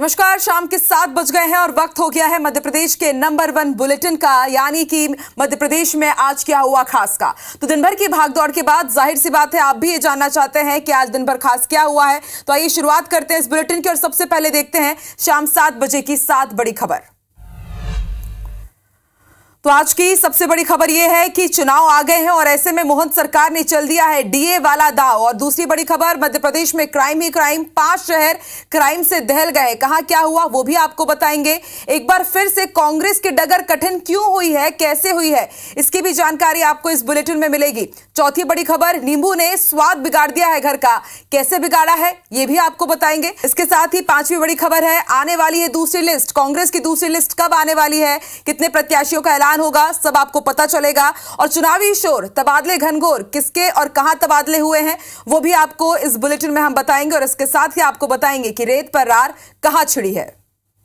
नमस्कार, शाम के 7 बज गए हैं और वक्त हो गया है मध्य प्रदेश के नंबर 1 बुलेटिन का, यानी कि मध्य प्रदेश में आज क्या हुआ खास का। तो दिन भर की भागदौड़ के बाद जाहिर सी बात है आप भी ये जानना चाहते हैं कि आज दिन भर खास क्या हुआ है। तो आइए शुरुआत करते हैं इस बुलेटिन की और सबसे पहले देखते हैं शाम 7 बजे की 7 बड़ी खबर। तो आज की सबसे बड़ी खबर यह है कि चुनाव आ गए हैं और ऐसे में मोहन सरकार ने चल दिया है डीए वाला दाव। और दूसरी बड़ी खबर, मध्य प्रदेश में क्राइम ही क्राइम, 5 शहर क्राइम से दहल गए। कहां क्या हुआ वो भी आपको बताएंगे। एक बार फिर से कांग्रेस की डगर कठिन क्यों हुई है, कैसे हुई है, इसकी भी जानकारी आपको इस बुलेटिन में मिलेगी। चौथी बड़ी खबर, नींबू ने स्वाद बिगाड़ दिया है घर का, कैसे बिगाड़ा है ये भी आपको बताएंगे। इसके साथ ही 5वीं बड़ी खबर है, आने वाली है दूसरी लिस्ट। कांग्रेस की दूसरी लिस्ट कब आने वाली है, कितने प्रत्याशियों का ऐलान होगा, सब आपको पता चलेगा। और चुनावी शोर, तबादले घनघोर, किसके और कहां तबादले हुए हैं वो भी आपको इस बुलेटिन में हम बताएंगे। और इसके साथ ही आपको बताएंगे कि रेत पर रार कहां छिड़ी है।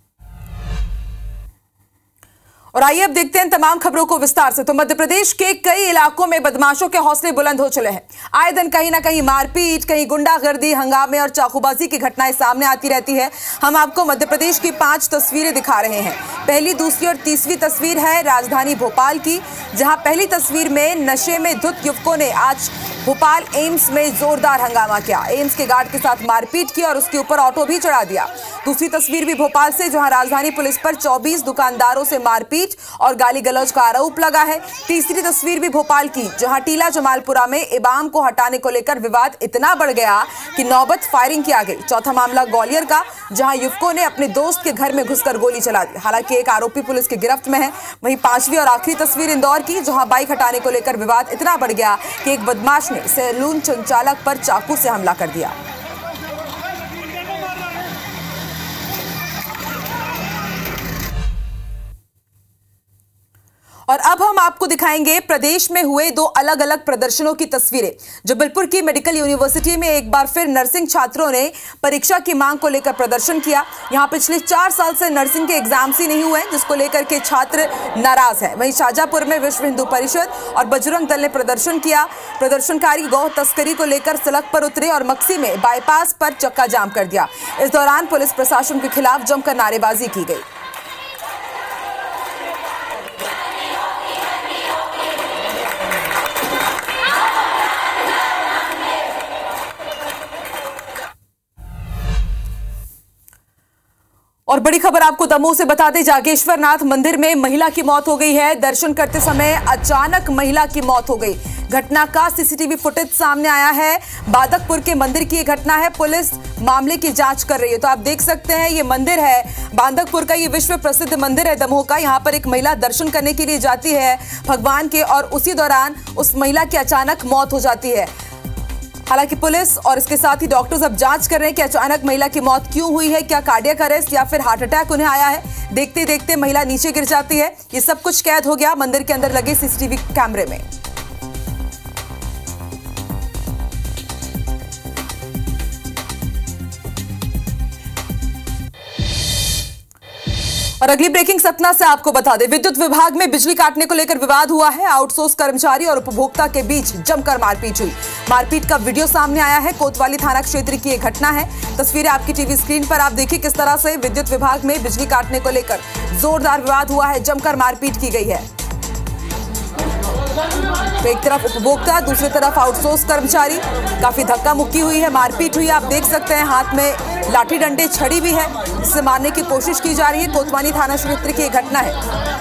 और आइए अब देखते हैं तमाम खबरों को विस्तार से। तो मध्य प्रदेश के कई इलाकों में बदमाशों के हौसले बुलंद हो चले हैं। आए दिन कहीं ना कहीं मारपीट, कहीं गुंडागर्दी, हंगामे और चाकूबाजी की घटनाएं सामने आती रहती है। हम आपको मध्य प्रदेश की 5 तस्वीरें दिखा रहे हैं। पहली, दूसरी और तीसरी तस्वीर है राजधानी भोपाल की, जहां पहली तस्वीर में नशे में धुत युवकों ने आज भोपाल एम्स में जोरदार हंगामा किया। एम्स के गार्ड के साथ मारपीट की और उसके ऊपर ऑटो भी चढ़ा दिया। दूसरी तस्वीर भी भोपाल से, जहां राजधानी पुलिस पर 24 दुकानदारों से मारपीट और गाली गलौज का आरोप लगा है। तीसरी तस्वीर भी भोपाल की, जहां टीला जमालपुरा में इमाम को हटाने को लेकर विवाद इतना बढ़ गया कि नौबत फायरिंग किया गई। चौथा मामला ग्वालियर का, जहां युवकों ने अपने दोस्त के घर में घुसकर गोली चला दी। हालांकि एक आरोपी पुलिस की गिरफ्त में है। वहीं 5वीं और आखिरी तस्वीर इंदौर की, जहां बाइक हटाने को लेकर विवाद इतना बढ़ गया कि एक बदमाश ने सैलून संचालक पर चाकू से हमला कर दिया। और अब हम आपको दिखाएंगे प्रदेश में हुए 2 अलग अलग प्रदर्शनों की तस्वीरें। जबलपुर की मेडिकल यूनिवर्सिटी में एक बार फिर नर्सिंग छात्रों ने परीक्षा की मांग को लेकर प्रदर्शन किया। यहां पिछले 4 साल से नर्सिंग के एग्जाम्स ही नहीं हुए, जिसको लेकर के छात्र नाराज हैं। वहीं शाहजहांपुर में विश्व हिंदू परिषद और बजरंग दल ने प्रदर्शन किया। प्रदर्शनकारी गौ तस्करी को लेकर सड़क पर उतरे और मक्सी में बाईपास पर चक्का जाम कर दिया। इस दौरान पुलिस प्रशासन के खिलाफ जमकर नारेबाजी की गई। और बड़ी खबर आपको दमोह से बता दें, जागेश्वर नाथ मंदिर में महिला की मौत हो गई है। दर्शन करते समय अचानक महिला की मौत हो गई। घटना का सीसीटीवी फुटेज सामने आया है। बादकपुर के मंदिर की यह घटना है। पुलिस मामले की जांच कर रही है। तो आप देख सकते हैं ये मंदिर है बादकपुर का, ये विश्व प्रसिद्ध मंदिर है दमोह का। यहाँ पर एक महिला दर्शन करने के लिए जाती है भगवान के, और उसी दौरान उस महिला की अचानक मौत हो जाती है। हालांकि पुलिस और इसके साथ ही डॉक्टर्स अब जांच कर रहे हैं कि अचानक महिला की मौत क्यों हुई है। क्या कार्डियक अरेस्ट या फिर हार्ट अटैक उन्हें आया है। देखते देखते महिला नीचे गिर जाती है। ये सब कुछ कैद हो गया मंदिर के अंदर लगे सीसीटीवी कैमरे में। और अगली ब्रेकिंग सतना से आपको बता दें, विद्युत विभाग में बिजली काटने को लेकर विवाद हुआ है। आउटसोर्स कर्मचारी और उपभोक्ता के बीच जमकर मारपीट हुई। मारपीट का वीडियो सामने आया है। कोतवाली थाना क्षेत्र की एक घटना है। तस्वीरें आपकी टीवी स्क्रीन पर आप देखिए किस तरह से विद्युत विभाग में बिजली काटने को लेकर जोरदार विवाद हुआ है, जमकर मारपीट की गई है। तो एक तरफ उपभोक्ता, दूसरी तरफ आउटसोर्स कर्मचारी, काफी धक्का मुक्की हुई है, मारपीट हुई है। आप देख सकते हैं हाथ में लाठी डंडे, छड़ी भी है, जिससे मारने की कोशिश की जा रही है। कोतवाली थाना क्षेत्र की एक घटना है।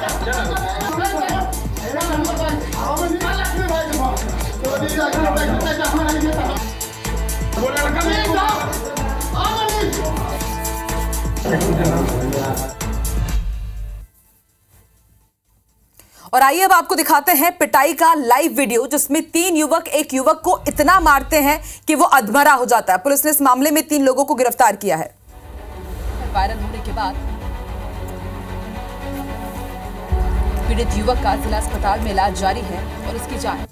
और आइए अब आपको दिखाते हैं पिटाई का लाइव वीडियो, जिसमें 3 युवक एक युवक को इतना मारते हैं कि वो अधमरा हो जाता है। पुलिस ने इस मामले में 3 लोगों को गिरफ्तार किया है। वायरल होने के बाद पीड़ित युवक का जिला अस्पताल में इलाज जारी है और इसकी जांच।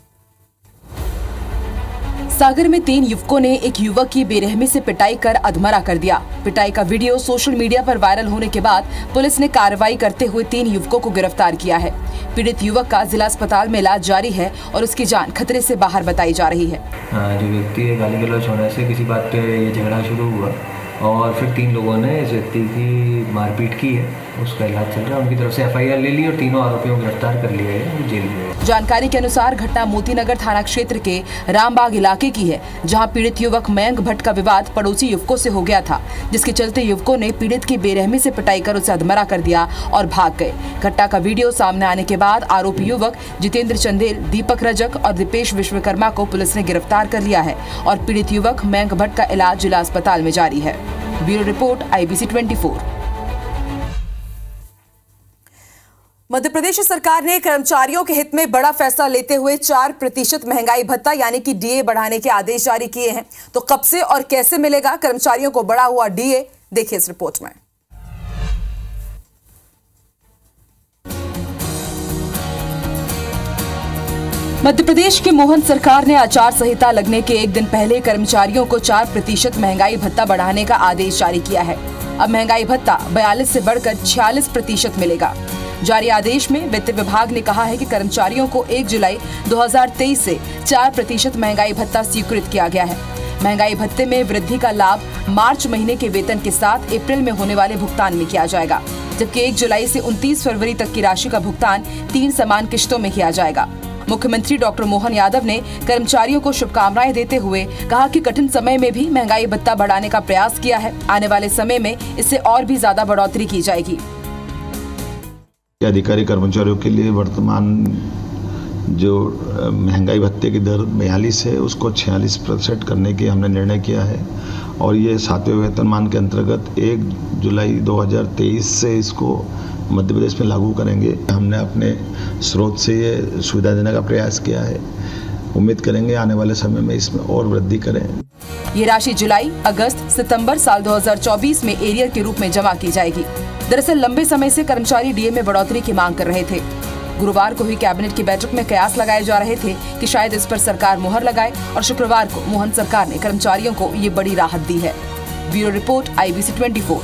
सागर में 3 युवकों ने एक युवक की बेरहमी से पिटाई कर अधमरा कर दिया। पिटाई का वीडियो सोशल मीडिया पर वायरल होने के बाद पुलिस ने कार्रवाई करते हुए 3 युवकों को गिरफ्तार किया है। पीड़ित युवक का जिला अस्पताल में इलाज जारी है और उसकी जान खतरे से बाहर बताई जा रही है। जो व्यक्ति गाली गलौज होने से किसी बात पे ये झगड़ा शुरू हुआ, और फिर 3 लोगों ने इस व्यक्ति की मारपीट की है, उसका इलाज चल रहा है। उनकी तरफ से FIR ले ली और तीनों आरोपियों को गिरफ्तार कर लिया है और जेल में है। जानकारी के अनुसार घटना मोतीनगर थाना क्षेत्र के रामबाग इलाके की है, जहां पीड़ित युवक मयंक भट्ट का विवाद पड़ोसी युवकों से हो गया था, जिसके चलते युवकों ने पीड़ित की बेरहमी से पिटाई कर उसे अधमरा कर दिया और भाग गए। घटना का वीडियो सामने आने के बाद आरोपी युवक जितेंद्र चंदेल, दीपक रजक और दीपेश विश्वकर्मा को पुलिस ने गिरफ्तार कर लिया है और पीड़ित युवक मयंक भट्ट का इलाज जिला अस्पताल में जारी है। Bureau report IBC 24। Madhya Pradesh सरकार ने कर्मचारियों के हित में बड़ा फैसला लेते हुए 4% महंगाई भत्ता यानी कि DA बढ़ाने के आदेश जारी किए हैं। तो कब से और कैसे मिलेगा कर्मचारियों को बढ़ा हुआ DA, देखिए इस रिपोर्ट में। मध्य प्रदेश की मोहन सरकार ने आचार संहिता लगने के एक दिन पहले कर्मचारियों को 4% महंगाई भत्ता बढ़ाने का आदेश जारी किया है। अब महंगाई भत्ता 42 से बढ़कर 46% मिलेगा। जारी आदेश में वित्त विभाग ने कहा है कि कर्मचारियों को 1 जुलाई 2023 से 4% महंगाई भत्ता स्वीकृत किया गया है। महंगाई भत्ते में वृद्धि का लाभ मार्च महीने के वेतन के साथ अप्रैल में होने वाले भुगतान में किया जाएगा, जबकि 1 जुलाई से 29 फरवरी तक की राशि का भुगतान 3 समान किश्तों में किया जाएगा। मुख्यमंत्री डॉक्टर मोहन यादव ने कर्मचारियों को शुभकामनाएं देते हुए कहा कि कठिन समय में भी महंगाई भत्ता बढ़ाने का प्रयास किया है। आने वाले समय में इससे और भी ज्यादा बढ़ोतरी की जाएगी। अधिकारी कर्मचारियों के लिए वर्तमान जो महंगाई भत्ते की दर 42 है उसको 46% करने की हमने निर्णय किया है और ये 7वें वेतनमान के अंतर्गत 1 जुलाई 2023 से इसको मध्य प्रदेश में लागू करेंगे। हमने अपने स्रोत से ये सुविधा देने का प्रयास किया है। उम्मीद करेंगे आने वाले समय में इसमें और वृद्धि करें। ये राशि जुलाई, अगस्त, सितंबर साल 2024 में एरियर के रूप में जमा की जाएगी। दरअसल लंबे समय से कर्मचारी DA में बढ़ोतरी की मांग कर रहे थे। गुरुवार को हुई कैबिनेट की बैठक में कयास लगाए जा रहे थे कि शायद इस पर सरकार मुहर लगाए और शुक्रवार को मोहन सरकार ने कर्मचारियों को ये बड़ी राहत दी है। Bureau report IBC 24।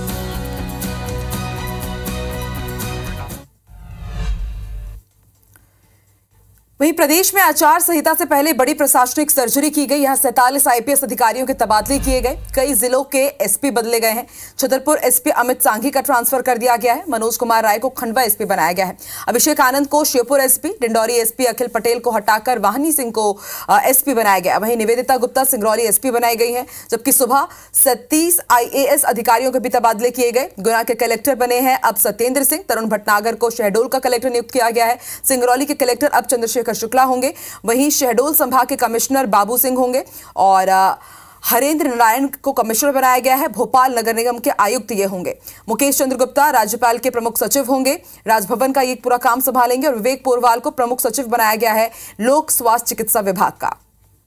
वहीं प्रदेश में आचार संहिता से पहले बड़ी प्रशासनिक सर्जरी की गई। यहां 47 IPS अधिकारियों के तबादले किए गए। कई जिलों के SP बदले गए हैं। छतरपुर SP अमित सांघी का ट्रांसफर कर दिया गया है। मनोज कुमार राय को खंडवा SP बनाया गया है। अभिषेक आनंद को श्योपुर SP, डिंडौरी SP अखिल पटेल को हटाकर वाहनी सिंह को SP बनाया गया। वहीं निवेदिता गुप्ता सिंगरौली SP बनाई गई है, जबकि सुबह 37 IAS अधिकारियों के भी तबादले किए गए। गुना के कलेक्टर बने हैं अब सत्येंद्र सिंह। तरुण भटनागर को शहडोल का कलेक्टर नियुक्त किया गया है। सिंगरौली के कलेक्टर अब चंद्रशेखर शुक्ला होंगे। वहीं शहडोल संभाग के कमिश्नर बाबू सिंह होंगे और हरेंद्र नारायण को कमिश्नर बनाया गया है। भोपाल नगर निगम के आयुक्त ये होंगे। मुकेश चंद्र गुप्ता राज्यपाल के प्रमुख सचिव होंगे। राजभवन का ये पूरा काम संभालेंगे और विवेक पोरवाल को प्रमुख सचिव बनाया गया है लोक स्वास्थ्य चिकित्सा विभाग का।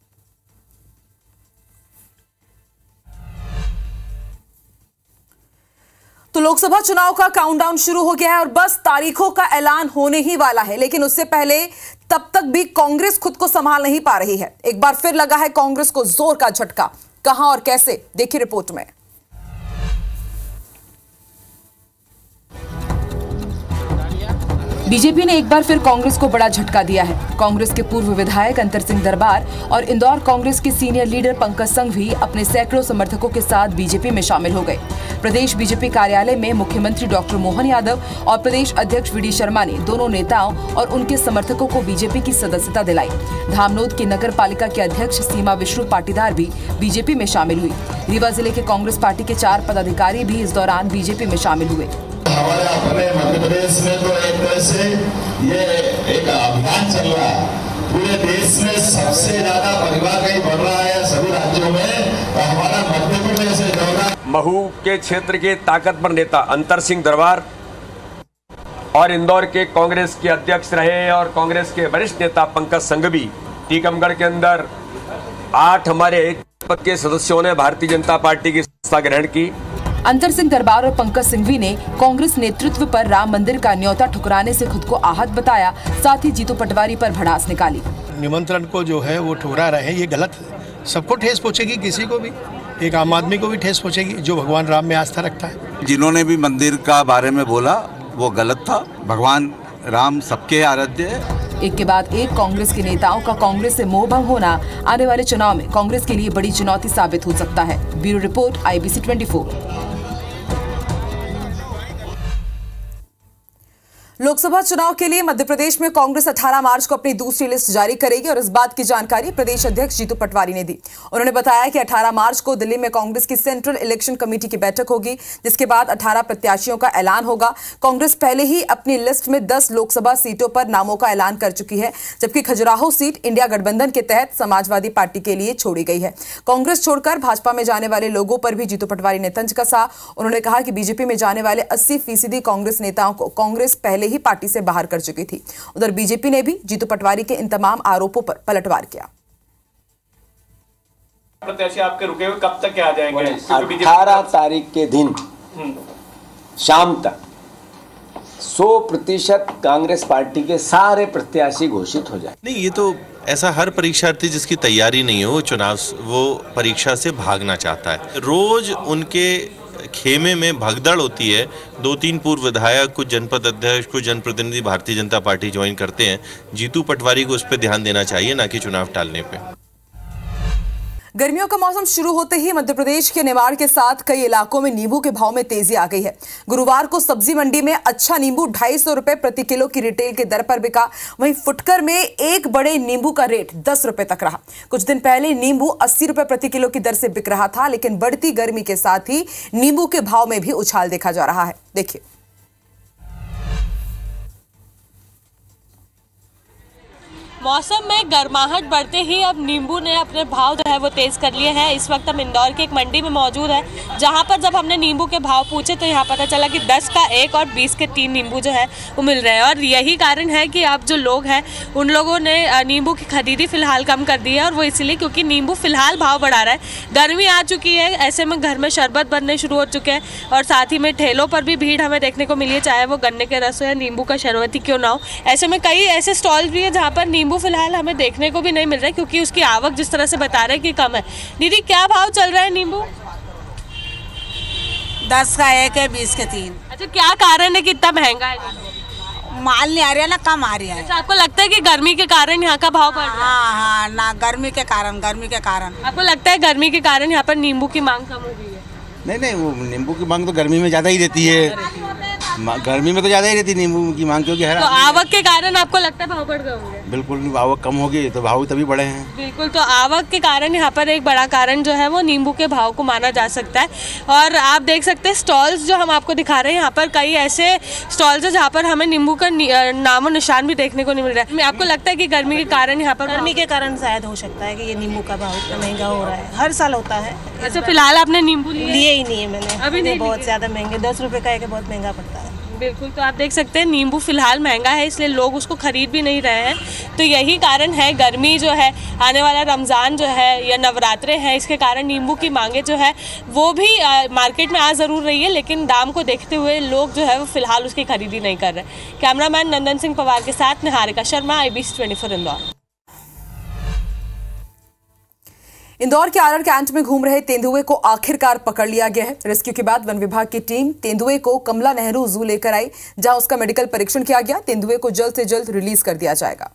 तो लोकसभा चुनाव का काउंटडाउन शुरू हो गया है और बस तारीखों का ऐलान होने ही वाला है। लेकिन उससे पहले तब तक भी कांग्रेस खुद को संभाल नहीं पा रही है। एक बार फिर लगा है कांग्रेस को जोर का झटका। कहां और कैसे, देखिए रिपोर्ट में। बीजेपी ने एक बार फिर कांग्रेस को बड़ा झटका दिया है। कांग्रेस के पूर्व विधायक अंतर सिंह दरबार और इंदौर कांग्रेस के सीनियर लीडर पंकज संघवी अपने सैकड़ों समर्थकों के साथ बीजेपी में शामिल हो गए। प्रदेश बीजेपी कार्यालय में मुख्यमंत्री डॉक्टर मोहन यादव और प्रदेश अध्यक्ष VD शर्मा ने दोनों नेताओं और उनके समर्थकों को बीजेपी की सदस्यता दिलाई। धामनोद की नगर पालिका के अध्यक्ष सीमा विष्णु पाटीदार भी बीजेपी में शामिल हुई। रीवा जिले के कांग्रेस पार्टी के 4 पदाधिकारी भी इस दौरान बीजेपी में शामिल हुए। हमारे अपने मध्य प्रदेश में तो एक तरह से ये एक अभियान चल रहा है। पूरे देश में सबसे ज्यादा परिवार कहीं बढ़ रहा है सभी राज्यों में, तो हमारा मध्य प्रदेश है दौरा। महू के क्षेत्र के ताकतवर नेता अंतर सिंह दरबार और इंदौर के कांग्रेस के अध्यक्ष रहे और कांग्रेस के वरिष्ठ नेता पंकज संघवी। टीकमगढ़ के अंदर 8 हमारे पद के सदस्यों ने भारतीय जनता पार्टी की सदस्यता ग्रहण की। अंतर सिंह दरबार और पंकज संघवी ने कांग्रेस नेतृत्व पर राम मंदिर का न्योता ठुकराने से खुद को आहत बताया। साथ ही जीतू पटवारी पर भड़ास निकाली। निमंत्रण को जो है वो ठुकरा रहे हैं, ये गलत है। सबको ठेस पहुंचेगी, किसी को भी, एक आम आदमी को भी ठेस पहुंचेगी जो भगवान राम में आस्था रखता है। जिन्होंने भी मंदिर का बारे में बोला वो गलत था। भगवान राम सबके आराध्य है। एक के बाद एक कांग्रेस के नेताओं का कांग्रेस से मोहभंग होना आने वाले चुनाव में कांग्रेस के लिए बड़ी चुनौती साबित हो सकता है। Bureau report, IBC 24। लोकसभा चुनाव के लिए मध्य प्रदेश में कांग्रेस 18 मार्च को अपनी दूसरी लिस्ट जारी करेगी और इस बात की जानकारी प्रदेश अध्यक्ष जीतू पटवारी ने दी। उन्होंने बताया कि 18 मार्च को दिल्ली में कांग्रेस की सेंट्रल इलेक्शन कमेटी की बैठक होगी, जिसके बाद 18 प्रत्याशियों का ऐलान होगा। कांग्रेस पहले ही अपनी लिस्ट में 10 लोकसभा सीटों पर नामों का ऐलान कर चुकी है, जबकि खजुराहो सीट इंडिया गठबंधन के तहत समाजवादी पार्टी के लिए छोड़ी गई है। कांग्रेस छोड़कर भाजपा में जाने वाले लोगों पर भी जीतू पटवारी ने तंज कसा। उन्होंने कहा कि बीजेपी में जाने वाले 80% कांग्रेस नेताओं को कांग्रेस पहले ही पार्टी से बाहर कर चुकी थी। उधर बीजेपी ने भी जीतू पटवारी के इन तमाम आरोपों पर पलटवार किया। प्रत्याशी आपके रुके हुए कब तक आ जाएंगे? 18 तारीख के दिन शाम तक 100% कांग्रेस पार्टी के सारे प्रत्याशी घोषित हो जाए। नहीं, ये तो ऐसा हर परीक्षार्थी जिसकी तैयारी नहीं हो वो परीक्षा से भागना चाहता है। रोज उनके खेमे में भगदड़ होती है। 2-3 पूर्व विधायक, कुछ जनपद अध्यक्ष, कुछ जनप्रतिनिधि भारतीय जनता पार्टी ज्वाइन करते हैं। जीतू पटवारी को उस पर ध्यान देना चाहिए, ना कि चुनाव टालने पे। गर्मियों का मौसम शुरू होते ही मध्य प्रदेश के निमाड़ के साथ कई इलाकों में नींबू के भाव में तेजी आ गई है। गुरुवार को सब्जी मंडी में अच्छा नींबू 250 रुपए प्रति किलो की रिटेल के दर पर बिका। वहीं फुटकर में एक बड़े नींबू का रेट 10 रुपए तक रहा। कुछ दिन पहले नींबू 80 रुपए प्रति किलो की दर से बिक रहा था, लेकिन बढ़ती गर्मी के साथ ही नींबू के भाव में भी उछाल देखा जा रहा है। देखिए, मौसम में गर्माहट बढ़ते ही अब नींबू ने अपने भाव जो है वो तेज़ कर लिए हैं। इस वक्त हम इंदौर की एक मंडी में मौजूद है, जहां पर जब हमने नींबू के भाव पूछे तो यहाँ पता चला कि 10 का 1 और 20 के 3 नींबू जो है वो मिल रहे हैं। और यही कारण है कि अब जो लोग हैं उन लोगों ने नींबू की खरीदी फिलहाल कम कर दी है, और वो इसलिए क्योंकि नींबू फिलहाल भाव बढ़ा रहा है। गर्मी आ चुकी है, ऐसे में घर में शरबत बनने शुरू हो चुके हैं, और साथ ही में ठेलों पर भी भीड़ हमें देखने को मिली है, चाहे वो गन्ने के रस हो या नींबू का शरबत ही क्यों ना हो। ऐसे में कई ऐसे स्टॉल्स भी हैं जहाँ पर नींबू फिलहाल हमें देखने को भी नहीं मिल रहा है, क्योंकि उसकी आवक जिस तरह से बता रहे हैं कि कम है। दीदी, क्या भाव चल रहा है नींबू? 10 का 1 है, 20 के 3। अच्छा, क्या कारण है कि इतना महंगा है? माल नहीं आ रहा है ना, कम आ रहा है। अच्छा, आपको लगता है कि गर्मी के कारण यहाँ का भाव बढ़ रहा है? हाँ, ना गर्मी के कारण आपको लगता है गर्मी के कारण यहाँ पर नींबू की मांग कम हो गई है? नहीं, वो नींबू की मांग तो गर्मी में ज़्यादा ही रहती है। गर्मी में तो ज़्यादा ही रहती है नींबू की मांग, क्योंकि तो आवक के कारण आपको लगता है भाव बढ़ गए होंगे? बिल्कुल, आवक कम होगी तो भाव तभी बढ़े हैं। बिल्कुल, तो आवक के कारण यहाँ पर एक बड़ा कारण जो है वो नींबू के भाव को माना जा सकता है। और आप देख सकते हैं स्टॉल्स जो हम आपको दिखा रहे हैं, यहाँ पर कई ऐसे स्टॉल्स है जहाँ पर हमें नींबू का नामो निशान भी देखने को नहीं मिल रहा है। आपको लगता है कि गर्मी के कारण यहाँ पर? गर्मी के कारण शायद हो सकता है कि ये नींबू का भाव इतना महंगा हो रहा है। हर साल होता है। अच्छा, फिलहाल आपने नींबू लिए ही नहीं है मैंने अभी? नहीं, बहुत ज़्यादा महंगे, 10 रुपये का 1 बहुत महंगा पड़ता है। बिल्कुल, तो आप देख सकते हैं नींबू फिलहाल महंगा है, इसलिए लोग उसको खरीद भी नहीं रहे हैं। तो यही कारण है, गर्मी जो है, आने वाला रमज़ान जो है या नवरात्रे हैं, इसके कारण नींबू की मांगे जो है वो भी मार्केट में आ ज़रूर रही है, लेकिन दाम को देखते हुए लोग जो है वो फिलहाल उसकी खरीदी नहीं कर रहे। कैमरामैन नंदन सिंह पवार के साथ निहारिका शर्मा, IBC 24 इंदौर। इंदौर के आरआर कैंट में घूम रहे तेंदुए को आखिरकार पकड़ लिया गया है। रेस्क्यू के बाद वन विभाग की टीम तेंदुए को कमला नेहरू जू लेकर आई, जहां उसका मेडिकल परीक्षण किया गया। तेंदुए को जल्द से जल्द रिलीज कर दिया जाएगा।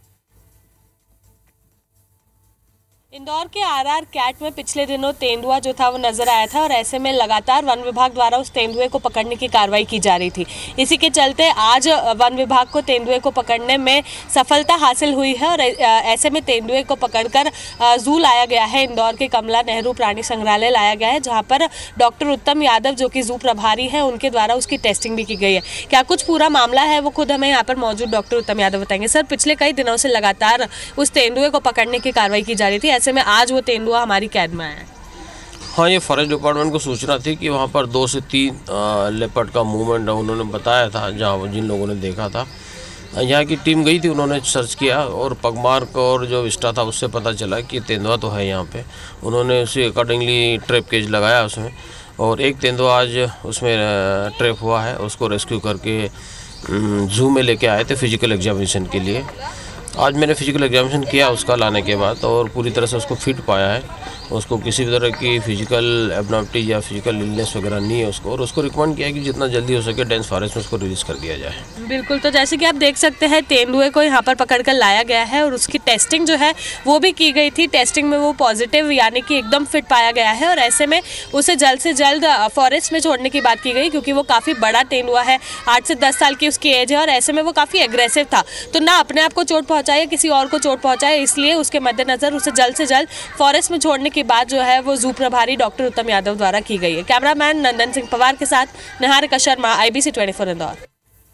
इंदौर के आरआर कैट में पिछले दिनों तेंदुआ जो था वो नजर आया था, और ऐसे में लगातार वन विभाग द्वारा उस तेंदुए को पकड़ने की कार्रवाई की जा रही थी। इसी के चलते आज वन विभाग को तेंदुए को पकड़ने में सफलता हासिल हुई है, और ऐसे में तेंदुए को पकड़कर जू लाया गया है। इंदौर के कमला नेहरू प्राणी संग्रहालय लाया गया है, जहाँ पर डॉक्टर उत्तम यादव जो कि जू प्रभारी हैं उनके द्वारा उसकी टेस्टिंग भी की गई है। क्या कुछ पूरा मामला है वो खुद हमें यहाँ पर मौजूद डॉक्टर उत्तम यादव बताएंगे। सर, पिछले कई दिनों से लगातार उस तेंदुए को पकड़ने की कार्रवाई की जा रही थी, ऐसे में आज वो तेंदुआ हमारी कैद में आया है। हाँ, ये फॉरेस्ट डिपार्टमेंट को सूचना थी कि वहाँ पर 2 से 3 लेपर्ड का मूवमेंट है, उन्होंने बताया था, जहाँ जिन लोगों ने देखा था। यहाँ की टीम गई थी, उन्होंने सर्च किया और पगमार्क और जो विस्टा था उससे पता चला कि तेंदुआ तो है यहाँ पे। उन्होंने उसी अकॉर्डिंगली ट्रैप केज लगाया उसमें, और एक तेंदुआ आज उसमें ट्रैप हुआ है। उसको रेस्क्यू करके जू में लेके आए थे फिजिकल एग्जामिनेशन के लिए। आज मैंने फिजिकल एग्जामिनेशन किया उसका लाने के बाद, और पूरी तरह से उसको फिट पाया है, उसको किसी भी तरह की फिजिकल एबनॉर्मलिटी या फिजिकल इलनेस वगैरह नहीं है उसको, और उसको रिकमेंड किया है कि जितना जल्दी हो सके डेंस फॉरेस्ट में उसको रिलीज कर दिया जाए। बिल्कुल, तो जैसे कि आप देख सकते हैं तेंदुए को यहाँ पर पकड़कर लाया गया है और उसकी टेस्टिंग जो है वो भी की गई थी। टेस्टिंग में वो पॉजिटिव यानी कि एकदम फिट पाया गया है और ऐसे में उसे जल्द से जल्द फॉरेस्ट में छोड़ने की बात की गई, क्योंकि वो काफ़ी बड़ा तेंदुआ है, 8 से 10 साल की उसकी एज है और ऐसे में वो काफ़ी एग्रेसिव था, तो ना अपने आप को चोट पहुँचाए या किसी और को चोट पहुँचाए, इसलिए उसके मद्देनज़र उसे जल्द से जल्द फॉरेस्ट में छोड़ने की बात जो है वो जू प्रभारी डॉक्टर उत्तम यादव द्वारा की गई है। कैमरामैन नंदन सिंह पवार के साथ निहारिका शर्मा, IBC 24 इंदौर।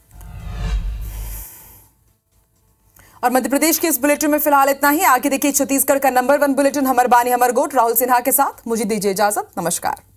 और मध्य प्रदेश के इस बुलेटिन में फिलहाल इतना ही। आगे देखिए छत्तीसगढ़ का नंबर 1 बुलेटिन हमर बानी हमर गोट राहुल सिन्हा के साथ। मुझे दीजिए इजाजत, नमस्कार।